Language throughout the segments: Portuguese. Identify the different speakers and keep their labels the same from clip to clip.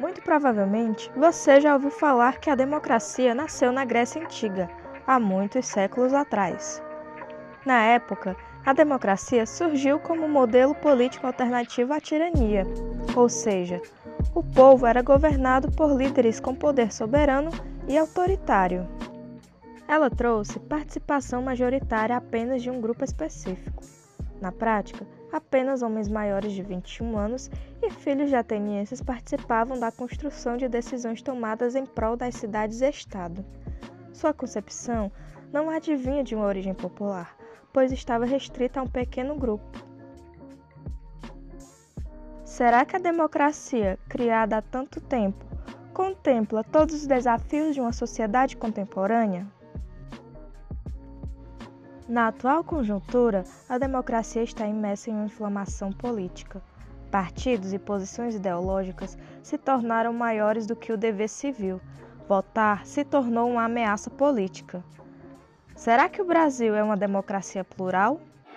Speaker 1: Muito provavelmente, você já ouviu falar que a democracia nasceu na Grécia Antiga, há muitos séculos atrás. Na época, a democracia surgiu como modelo político alternativo à tirania, ou seja, o povo era governado por líderes com poder soberano e autoritário. Ela trouxe participação majoritária apenas de um grupo específico. Na prática, apenas homens maiores de 21 anos e filhos de atenienses participavam da construção de decisões tomadas em prol das cidades-estado. Sua concepção não advinha de uma origem popular, pois estava restrita a um pequeno grupo. Será que a democracia, criada há tanto tempo, contempla todos os desafios de uma sociedade contemporânea? Na atual conjuntura, a democracia está imersa em uma inflamação política. Partidos e posições ideológicas se tornaram maiores do que o dever civil. Votar se tornou uma ameaça política. Será que o Brasil é uma democracia plural?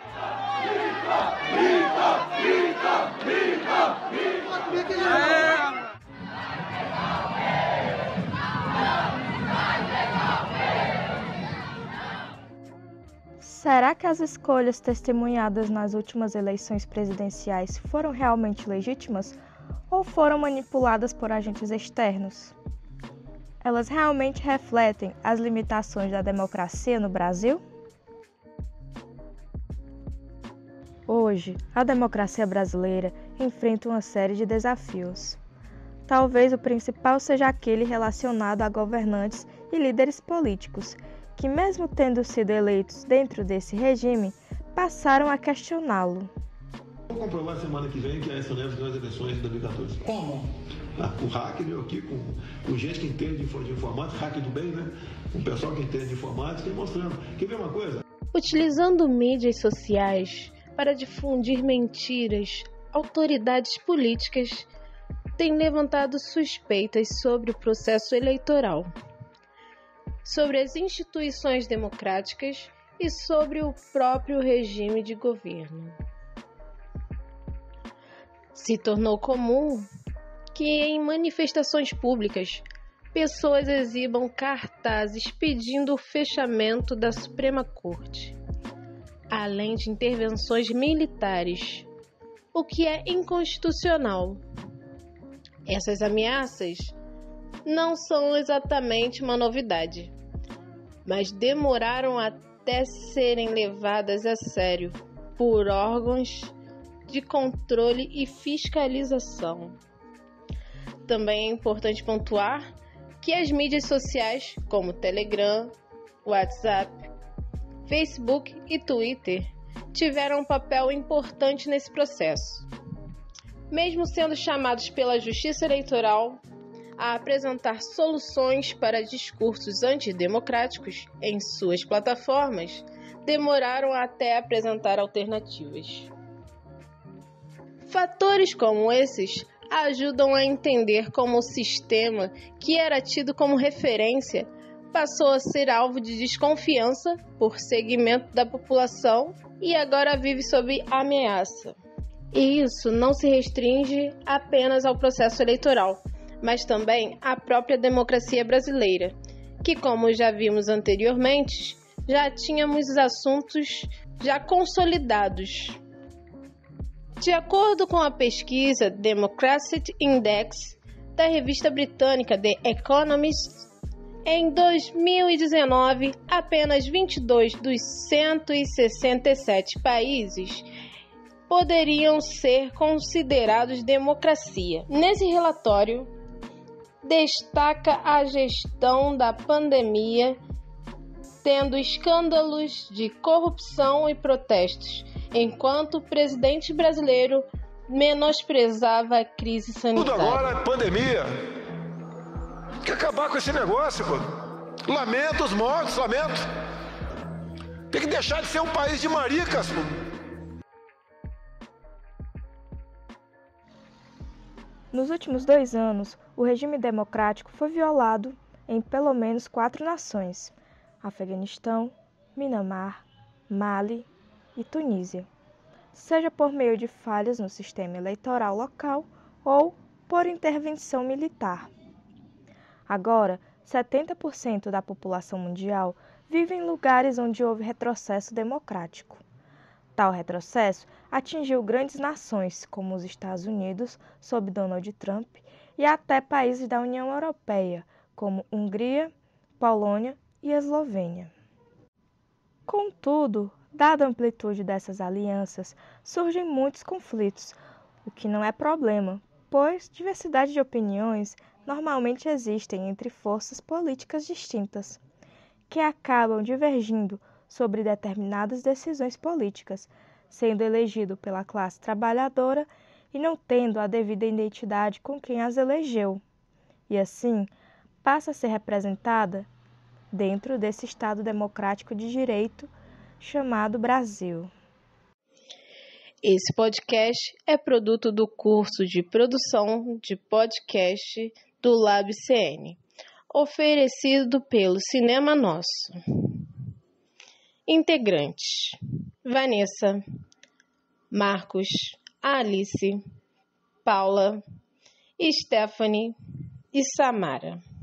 Speaker 1: Será que as escolhas testemunhadas nas últimas eleições presidenciais foram realmente legítimas ou foram manipuladas por agentes externos? Elas realmente refletem as limitações da democracia no Brasil? Hoje, a democracia brasileira enfrenta uma série de desafios. Talvez o principal seja aquele relacionado a governantes e líderes políticos, que mesmo tendo sido eleitos dentro desse regime, passaram a questioná-lo.
Speaker 2: Vou comprovar semana que vem que a Aécio Neves ganhou as eleições de 2014.
Speaker 3: Como?
Speaker 2: Com hacker, eu aqui, com gente que entende de informática, hacker do bem, né? Com o pessoal que entende de informática, e mostrando. Quer ver uma coisa?
Speaker 4: Utilizando mídias sociais para difundir mentiras, autoridades políticas têm levantado suspeitas sobre o processo eleitoral, sobre as instituições democráticas e sobre o próprio regime de governo. Se tornou comum que em manifestações públicas pessoas exibam cartazes pedindo o fechamento da Suprema Corte, além de intervenções militares, o que é inconstitucional. Essas ameaças não são exatamente uma novidade, mas demoraram até serem levadas a sério por órgãos de controle e fiscalização. Também é importante pontuar que as mídias sociais, como Telegram, WhatsApp, Facebook e Twitter, tiveram um papel importante nesse processo. Mesmo sendo chamados pela Justiça Eleitoral a apresentar soluções para discursos antidemocráticos em suas plataformas, demoraram até apresentar alternativas. Fatores como esses ajudam a entender como o sistema, que era tido como referência, passou a ser alvo de desconfiança por segmento da população e agora vive sob ameaça. E isso não se restringe apenas ao processo eleitoral, mas também à própria democracia brasileira, que, como já vimos anteriormente, já tínhamos assuntos já consolidados. De acordo com a pesquisa Democracy Index da revista britânica The Economist, em 2019, apenas 22 dos 167 países poderiam ser considerados democracia. Nesse relatório, destaca a gestão da pandemia, tendo escândalos de corrupção e protestos, enquanto o presidente brasileiro menosprezava a crise sanitária.
Speaker 2: Tudo agora é pandemia. Tem que acabar com esse negócio, pô. Lamento os mortos, lamento. Tem que deixar de ser um país de maricas, pô.
Speaker 1: Nos últimos 2 anos, o regime democrático foi violado em pelo menos 4 nações: Afeganistão, Mianmar, Mali e Tunísia, seja por meio de falhas no sistema eleitoral local ou por intervenção militar. Agora, 70% da população mundial vive em lugares onde houve retrocesso democrático. Tal retrocesso atingiu grandes nações, como os Estados Unidos, sob Donald Trump, e até países da União Europeia, como Hungria, Polônia e Eslovênia. Contudo, dada a amplitude dessas alianças, surgem muitos conflitos, o que não é problema, pois diversidade de opiniões normalmente existem entre forças políticas distintas, que acabam divergindo sobre determinadas decisões políticas, sendo elegido pela classe trabalhadora e não tendo a devida identidade com quem as elegeu, e assim passa a ser representada dentro desse Estado democrático de direito chamado Brasil.
Speaker 4: Esse podcast é produto do curso de produção de podcast do LabCN, oferecido pelo Cinema Nosso. Integrantes: Vanessa, Marcos, Alice, Paula, Stephanie e Samara.